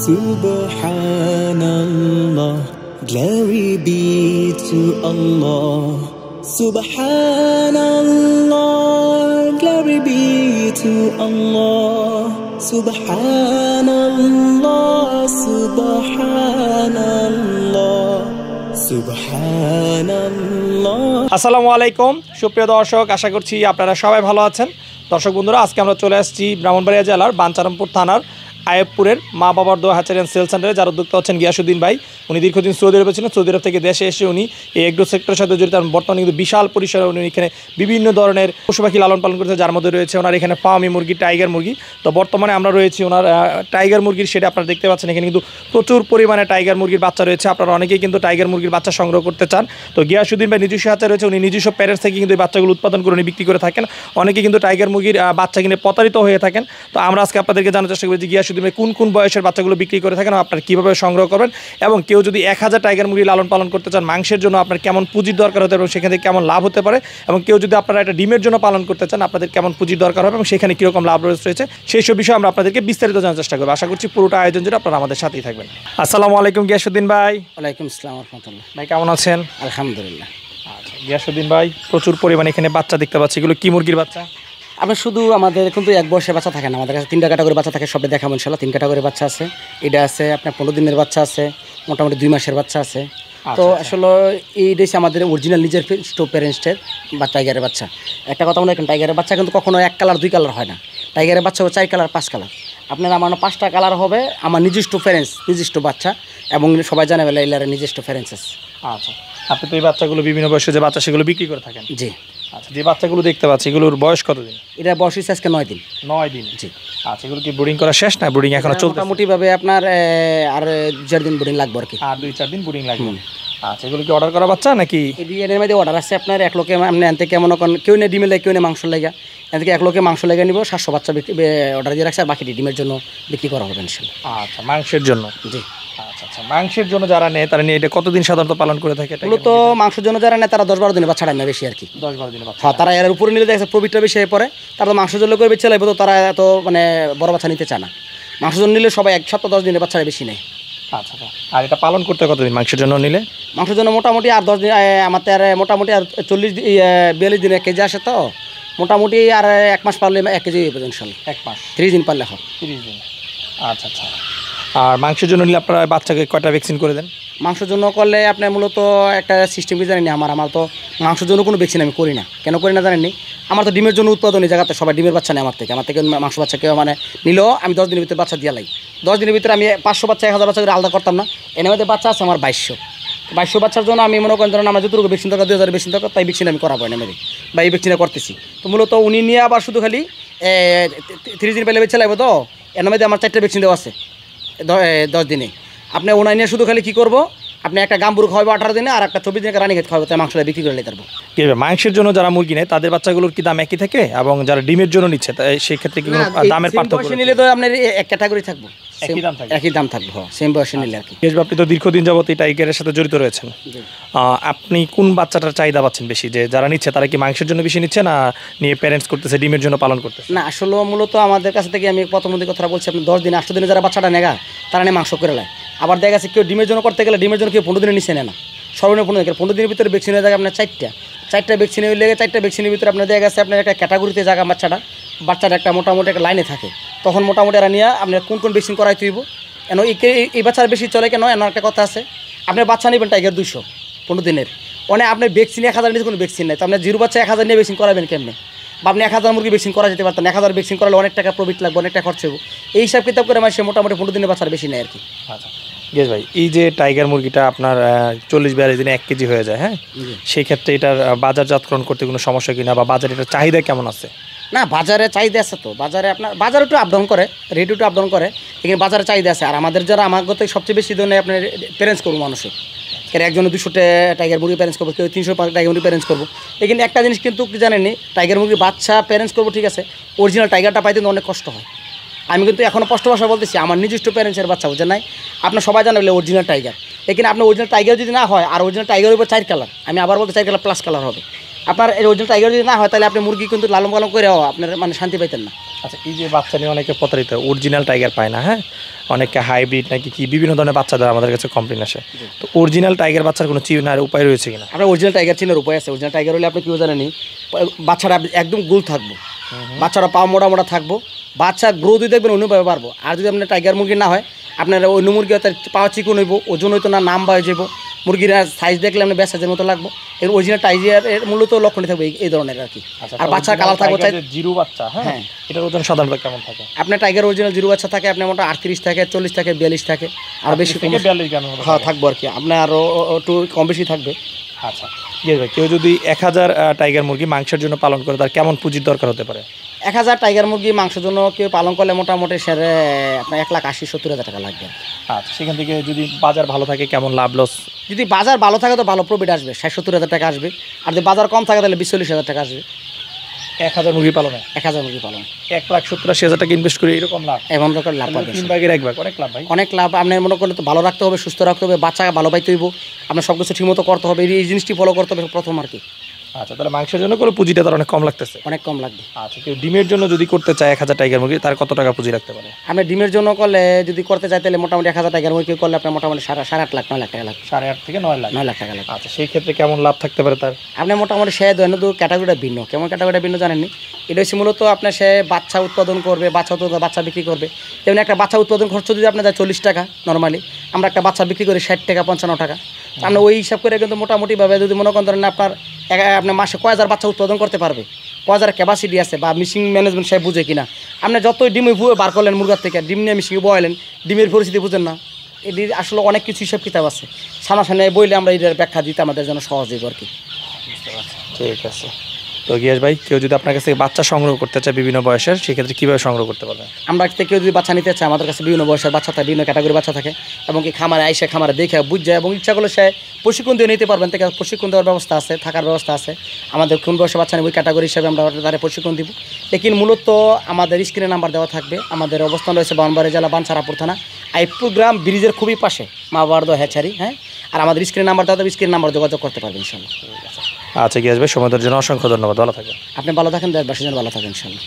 Subhanallah, glory be to Allah. Subhanallah, glory be to Allah. Subhanallah, Subhanallah, Subhanallah. আসসালামু আলাইকুম সুপ্রিয় দর্শক, আশা করছি আপনারা সবাই ভালো আছেন। দর্শক বন্ধুরা, আজকে আমরা চলে আসছি ব্রাহ্মণবাড়িয়া জেলার বাঞ্ছারামপুর থানার আয়েবপুরের মা বাবার দোয়া হ্যাচারি অ্যান্ড সেল সেন্টারে, যার উদ্যোক্তা হচ্ছেন গিয়াসউদ্দিন ভাই। উনি দীর্ঘদিন সৌদি আরবে ছিলেন। সৌদি আরব থেকে দেশে এসে উনি এই এগ্রো সেক্টরের সাথে জড়িত। বর্তমানে কিন্তু বিশাল পরিসরে উনি এখানে বিভিন্ন ধরনের পশু পাখি লালন পালন করছে, যার মধ্যে রয়েছে ওনার এখানে ফার্মি মুরগি, টাইগার মুরগি। তো বর্তমানে আমরা রয়েছি ওনার টাইগার মুরগির, সেটা আপনারা দেখতে পাচ্ছেন। এখানে কিন্তু প্রচুর পরিমাণে টাইগার মুরগির বাচ্চা রয়েছে। আপনারা অনেকেই কিন্তু টাইগার মুরগির বাচ্চা সংগ্রহ করতে চান। তো গিয়াসউদ্দিন ভাই নিজস্ব হাতে রয়েছে, উনি নিজস্ব প্যারেন্টস থেকে কিন্তু এই বাচ্চাগুলো উৎপাদন করে উনি বিক্রি করে থাকেন। অনেকে কিন্তু টাইগার মুরগির বাচ্চা কিনে প্রতারিত হয়ে থাকেন। তো আমরা আজকে আপনাদেরকে জানার চেষ্টা করি যে গিয়াসউদ্দিন ভাই কোন কোন বয়সের বাচ্চাগুলো বিক্রি করে থাকেন, আপনারা কীভাবে সংগ্রহ করবেন, এবং কেউ যদি 1000 টাইগার মুরগি লালন পালন করতে চান মাংসের জন্য আপনার কেমন পুঁজির দরকার হতে পারে এবং সেখান থেকে কেমন লাভ হতে পারে, এবং কেউ যদি আপনারা একটা ডিমের জন্য পালন করতে চান আপনাদের কেমন পুঁজির দরকার হবে এবং সেখানে কীরকম লাভ রয়েছে, সেই সব বিষয়ে আমরা আপনাদেরকে বিস্তারিত জানার চেষ্টা করবো। আশা করছি পুরোটা আয়োজন জন্য আপনারা আমাদের সাথেই থাকবেন। আসসালামু আলাইকুম গিয়াসউদ্দিন ভাই। ওয়ালাইকুম আসসালাম রাহমাতুল্লাহ। ভাই কেমন আছেন? আলহামদুলিল্লাহ। আচ্ছা গিয়াসউদ্দিন ভাই, প্রচুর পরিমাণে এখানে বাচ্চা দেখতে পাচ্ছি, এগুলো কি মুরগির বাচ্চা? আমরা শুধু আমাদের কিন্তু এক বয়সের বাচ্চা থাকে না, আমাদের কাছে 3টা ক্যাটাগরি বাচ্চা থাকে। সবে দেখাবো ইনশাল্লাহ। 3 ক্যাটাগরির বাচ্চা আছে। এটা আছে আপনার 15 দিনের বাচ্চা আছে, মোটামুটি 2 মাসের বাচ্চা আছে। তো আসলে এইটাই আমাদের অরিজিনাল নিজের প্যারেন্টসের বা টাইগারের বাচ্চা। একটা কথা মনে রাখেন, টাইগারের বাচ্চা কিন্তু কখনো 1 কালার 2 কালার হয় না। টাইগারের বাচ্চা হবে 4 কালার 5 কালার। আপনার আমার 5টা কালার হবে আমার নিজস্ব প্যারেন্টস, নিজস্ব বাচ্চা, এবং সবাই জানে বেলা এলার নিজস্ব প্যারেন্টস আছে। আচ্ছা, আপনি তো এই বাচ্চাগুলো বিভিন্ন বয়সে যে বাচ্চা সেগুলো বিক্রি করে থাকেন? জি। আচ্ছা, যে বাচ্চাগুলো দেখতে পাচ্ছি এগুলোর বয়স কতদিন? এটা বয়স হচ্ছে আজকে 9 দিন। 9 দিন? জি। আচ্ছা, এগুলো কি ব্রিডিং করা শেষ না ব্রিডিং এখনো চলছে? মোটামুটিভাবে আপনার আর 2-4 দিন ব্রিডিং লাগবে আর কি। আর 2-4 দিন ব্রিডিং লাগবে। আচ্ছা, এগুলো কি অর্ডার করা বাচ্চা নাকি? এর মধ্যে অর্ডার আছে আপনার 1 লোকে। আপনি এন থেকে মনে করেন কেউ নেই ডিমের লেগে, কেউ নেই মাংস লেগে। এন থেকে 1 লোকে মাংস লেগে নিব। 700 বাচ্চা অর্ডার দিয়ে রাখছে, আর বাকি ডিমের জন্য বিক্রি করা হবে ইনশাআল্লাহ। আচ্ছা, মাংসের জন্য? জি। আচ্ছা আচ্ছা, মাংসের জন্য যারা নেয় তারা নিয়ে এটা কতদিন সাধারণত পালন করে থাকে? মূলত মাংসের জন্য যারা নেয় তারা 10-12 দিনে বাচ্চা নেয় বেশি আর কি। 10-12 দিনে বাচ্চা? হ্যাঁ, তারা এর উপরে নিলে দেখছে প্রফিটটা বেশি হয়ে পড়ে। তারা তো মাংসের জন্য করে বেঁচে লাগবে, তো তারা এত মানে বড় বাচ্চা নিতে চায় না। মাংসের জন্য নিলে সবাই 1 সপ্তাহ 10 দিনে বাচ্চারা বেশি নেয়। আচ্ছা আচ্ছা, আর এটা পালন করতে কতদিন মাংসের জন্য নিলে? মাংসের জন্য মোটামুটি আর 10 দিন, আমাদের মোটামুটি আর 42 দিনে 1 কেজি আসে। তো মোটামুটি আর 1 মাস পারলে 1 কেজি হয়ে যাবে ইনশাআল্লাহ। 1 মাস? 30 দিন পারলে হয়। 30 দিন। আচ্ছা আচ্ছা, আর মাংসের জন্য নিলে আপনারা বাচ্চাকে কয়টা ভ্যাকসিন করে দেন? মাংসের জন্য করলে আপনার মূলত একটা সিস্টেম কি জানেন, আমার তো মাংসের জন্য কোনো ভ্যাকসিন আমি করি না। কেন করি না জানেননি? আমার তো ডিমের জন্য উৎপাদন এই জায়গাতে সবাই ডিমের বাচ্চা নেই আমার থেকে মাংস বাচ্চা কেউ মানে নিলেও আমি 10 দিনের ভিতরে বাচ্চা দিয়ে লাই। 10 দিনের ভিতরে আমি 500 বাচ্চা 1000 বাচ্চা করে আলাদা করতাম না। এর মধ্যে বাচ্চা আছে আমার 2200 বাচ্চার জন্য আমি মনে করেন ধরেন আমার যতটুকু ভ্যাকসিন দরকার 2000 ভ্যাকসিন দরকার, তাই ভ্যাকসিন আমি করাবো না মেরে বা এই ভ্যাকসিনে করতেছি। তো মূলত উনি নিয়ে আবার শুধু খালি 30 দিন পেলে বেঁচে লাগবে। তো এর মধ্যে আমার 4টা ভ্যাকসিন দেওয়া আছে 10 দিনে। আপনি ওনাই নিয়ে শুধু খালি কী করবো, আপনি একটা গাম্বুর খাওয়াবো 18 দিনে, আর একটা 24 দিনে রানি খেতে খাওয়াবো, তাই মাংসটা বিক্রি করে নিতে পারবো। কী হবে মাংসের জন্য যারা মুরগি নেয় তাদের বাচ্চাগুলোর কি দাম একই থাকে, এবং যারা ডিমের জন্য নিচ্ছে সেই ক্ষেত্রে কি কোনো দামের পার্থক্য নিলে তো আপনার এক ক্যাটাগরি থাকবো, একই দাম থাকবে। হ্যাঁ, সেম বয়সে নিলে আর কি। আপনি তো দীর্ঘদিন যাবত এই টাইগারের সাথে জড়িত রয়েছেন। আপনি কোন বাচ্চাটার চাহিদা পাচ্ছেন বেশি, যে যারা নিচ্ছে তারা কি মাংসের জন্য বেশি নিচ্ছে না নিয়ে প্যারেন্টস করতেছে ডিমের জন্য পালন করতেছে? না, আসলে মূলত আমাদের কাছে থেকে আমি প্রথম কথা বলছি, আপনি 10 দিন 8 দিনে যারা বাচ্চাটা নেগা তারা নিয়ে মাংস করে নেয়। আবার দেখা গেছে কেউ ডিমের জন্য করতে গেলে ডিমের জন্য কেউ 15 দিনে নিচে নেয় না। সর্বনিম্ন 15 দিনের ভিতরে ভ্যাকসিন হয়ে যায় আপনার 4টা ভ্যাকসিন হয়ে লেগে 4টা ভ্যাকসিনের ভিতরে আপনার দেখা গেছে আপনার একটা ক্যাটাগরিতে জায়গা বাচ্চাটা একটা মোটামুটি একটা লাইনে থাকে। তখন মোটামুটি এরা নিয়ে আপনার কোন ভ্যাকসিন করাই তুইব। কেন এই বাচ্চার বেশি চলে কেন, এমন একটা কথা আছে, আপনার বাচ্চা নেবেন টাইগার 200 15 দিনের, অনেক আপনার ভ্যাকসিন 1000 নিতে কোনো ভ্যাকসিন নেই। তো আপনার 0 বাচ্চা 1000 নিয়ে ভ্যাকসিন করাবেন কেমনে? বা আপনি 1000 মুরগি ভ্যাকসিন করা যেতে পারতেন। 1000 ভ্যাকসিন করালে অনেক টাকা প্রফিট লাগবে, অনেক টাকা খরচ হবে। এই হিসাব কিতাব করে সে মোটামুটি 15 দিনের বাচ্চার বেশি নেয় আর কি। আচ্ছা গেস ভাই, এই যে টাইগার মুরগিটা আপনার 40-42 দিনে 1 কেজি হয়ে যায়, হ্যাঁ, সেই ক্ষেত্রে এটার বাজারজাতকরণ করতে কোনো সমস্যা কিনা, বা বাজারে এটার চাহিদা কেমন আছে? না, বাজারে চাহিদা আছে। তো বাজারে আপনার বাজার একটু আপডাউন করে, রেট একটু আপডাউন করে, এখানে বাজারে চাহিদা আছে। আর আমাদের যারা আমার গত সবচেয়ে বেশি ধরনের আপনার প্যারেন্টস করবো মানুষের, এর একজনে 200 টাইগার মুরগি প্যারেন্টস করবো, কেউ 300 টাইগার মুরগি প্যারেন্টস করবো। এখানে একটা জিনিস কিন্তু কি জানেননি, টাইগার মুরগি বাচ্চা প্যারেন্টস করবো ঠিক আছে, অরিজিনাল টাইগারটা পাইতে অনেক কষ্ট হয়। আমি কিন্তু এখনও স্পষ্ট ভাষা বলতেছি, আমার নিজস্ব প্যারেন্টসের বাচ্চা বুঝেন নাই, আপনার সবাই জানেন অরিজিনাল টাইগার। এখানে আপনার অরিজিনাল টাইগার যদি না হয়, আর অরিজিনাল টাইগারের উপর 4 কালার, আমি আবার বলতে 4 কালার প্লাস কালার হবে। আপনার এই অরিজিনাল টাইগার যদি না হয় তাহলে আপনি মুরগি কিন্তু লালন পালন করে আপনার মানে শান্তি পাইতেন না। আচ্ছা, এই যে বাচ্চা নিয়ে অনেকে প্রতারিত, অরিজিনাল টাইগার পায় না, হ্যাঁ, অনেকে হাইব্রিড নাকি কি বিভিন্ন ধরনের বাচ্চা দ্বারা আমাদের কাছে কমপ্লেন আসে। তো অরিজিনাল টাইগার বাচ্চার কোনো চিনার উপায় রয়েছে কিনা? আপনার অরিজিনাল টাইগার চিনার উপায় আছে। অরিজিনাল টাইগার হলে আপনি কেউ জানেনি, বাচ্চাটা একদম গোল থাকবো, বাচ্চাটা পা মোটা মোটা থাকবো, বাচ্চা গ্রোথ দেখবেন অন্যভাবে পারবো। আর যদি আপনার টাইগার মুরগি না হয়, আপনার অন্য মুরগি হয়তো পাওয়া চিকন হইব, ওজন হয়তো না, নাম বা যাবো, মুরগির সাইজ দেখলে আপনি ব্যাসাজের মতো লাগবো। এর অরিজিনাল টাইগারের মূলত লক্ষণই থাকবে এই ধরনের আর কি। আর বাচ্চার কালার থাকবে জিরো বাচ্চা, হ্যাঁ, এটার ওজন সাধারণত কেমন থাকে? আপনার টাইগার অরিজিনাল জিরো বাচ্চা থাকে আপনার মোটা 38 থাকে, 40 থাকে, 42 থাকে, আর বেশি 42 গ্রাম হ্যাঁ থাকবো আর কি, আপনার আরও একটু কম বেশি থাকবে। আচ্ছা, ভাই, কেউ যদি 1000 টাইগার মুরগি মাংসের জন্য পালন করে তার কেমন পুঁজির দরকার হতে পারে? 1000 টাইগার মুরগি মাংসের জন্য কেউ পালন করলে মোটামুটি সেরে আপনার 1,80,70,000 টাকা লাগবে। আচ্ছা, সেখান থেকে যদি বাজার ভালো থাকে কেমন লাভ লস? যদি বাজার ভালো থাকে তো ভালো প্রফিট আসবে, 60-70,000 টাকা আসবে। আর যদি বাজার কম থাকে তাহলে 20-40,000 টাকা আসবে 1000 মুরগি পালনে। 1000 মুরগি পালন 1,70,000 টাকা ইনভেস্ট করে এরকম লাভ, এমন রকম লাভ পাবে। 3 ভাগের 1 ভাগ, অনেক লাভ ভাই, অনেক লাভ। আপনার মনে করলে তো ভালো রাখতে হবে, সুস্থ রাখতে হবে, বাচ্চা ভালো পাইতে হইব, আপনার সব কিছু ঠিকমতো করতে হবে, এই জিনিসটি ফলো করতে হবে প্রথম আর কি। আচ্ছা, তাহলে মাংসের জন্য করে পুঁজিটা তার অনেক কম লাগতেছে? অনেক কম লাগবে। আচ্ছা, কেউ ডিমের জন্য যদি করতে চায় 1000 টাইগার মুরগি, তার কত টাকা পুঁজি রাখতে পারে? আপনি ডিমের জন্য করলে যদি করতে চাই তাহলে মোটামুটি 1000 টাইগার মুরগি করলে আপনার মোটামুটি 8.5 লাখ 9 লাখ টাকা লাগবে। 8.5 থেকে 9 লাখ? 9 লাখ টাকা লাগবে। আচ্ছা, সেই ক্ষেত্রে কেমন লাভ থাকতে পারে তার? আপনি মোটামুটি সে দৈনন্দিন ক্যাটাগরিটা ভিন্ন। কেমন ক্যাটাগরিটা ভিন্ন জানেননি? এটা হচ্ছে মূলত আপনার সে বাচ্চা উৎপাদন করবে, বাচ্চা বিক্রি করবে। যেমন একটা বাচ্চা উৎপাদন খরচ যদি আপনার যায় 40 টাকা নর্মালি, আমরা একটা বাচ্চা বিক্রি করি 60 টাকা 55 টাকা। আপনি ওই হিসাব করে কিন্তু মোটামুটিভাবে যদি মনে করেন আপনার মাসে কয় হাজার বাচ্চা উৎপাদন করতে পারবে, কয় হাজার ক্যাপাসিটি আছে বা মিশিং ম্যানেজমেন্ট সে বুঝে কিনা। আপনি যতই ডিমে বার করলেন মুরগার থেকে, ডিম নিয়ে মিশিংয়ে বয়ালেন, ডিমের পরিস্থিতি বুঝেন না। এটি আসলে অনেক কিছু হিসাব কিতাব আছে, সামনাসামনি বইলে আমরা এটার ব্যাখ্যা দিতে আমাদের জন্য সহজ হইব আর কি। ঠিক আছে। তো গিয়াস ভাই, কেউ যদি আপনার কাছে বাচ্চা সংগ্রহ করতে চায় বিভিন্ন বয়সের, সেক্ষেত্রে কীভাবে সংগ্রহ করতে পারবে? আমরা থেকে কেউ যদি বাচ্চা নিতে চায়, আমাদের কাছে বিভিন্ন বয়সের বাচ্চা থাকে, বিভিন্ন ক্যাটাগরি বাচ্চা থাকে, এবং কি খামারে আইসে খামারে দেখে বুঝ যায়, এবং ইচ্ছা করলে সে প্রশিক্ষণ দিয়ে নিতে পারবেন। থেকে প্রশিক্ষণ দেওয়ার ব্যবস্থা আছে, থাকার ব্যবস্থা আছে। আমাদের কোন বয়সে বাচ্চা নেব ওই ক্যাটাগরি হিসাবে আমরা তাদের প্রশিক্ষণ দিব। লেকিন মূলত আমাদের স্ক্রিনে নাম্বার দেওয়া থাকবে। আমাদের অবস্থান রয়েছে ব্রাহ্মণবাড়িয়া জেলা বাঞ্ছারাপুর থানা, আইপুর গ্রাম ব্রিজের খুবই পাশে, মা বাবার দোয়া হ্যাচারি। হ্যাঁ, আর আমাদের স্ক্রিনে নাম্বার দেওয়া থাকবে, স্ক্রিন নাম্বার যোগাযোগ করতে পারবেন ইনশাল্লাহ। আচ্ছা গিয়াস ভাই, সময় দেওয়ার জন্য অসংখ্য ধন্যবাদ, ভালো থাকবেন। আপনি ভালো থাকেন, দেশবাসীর জন্য ভালো থাকেন ইনশাল্লাহ।